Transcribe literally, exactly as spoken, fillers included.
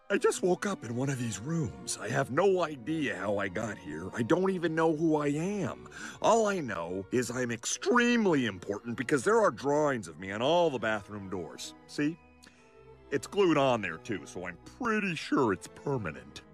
I just woke up in one of these rooms. I have no idea how I got here. I don't even know who I am. All I know is I'm extremely important because there are drawings of me on all the bathroom doors. See? It's glued on there too, so I'm pretty sure it's permanent.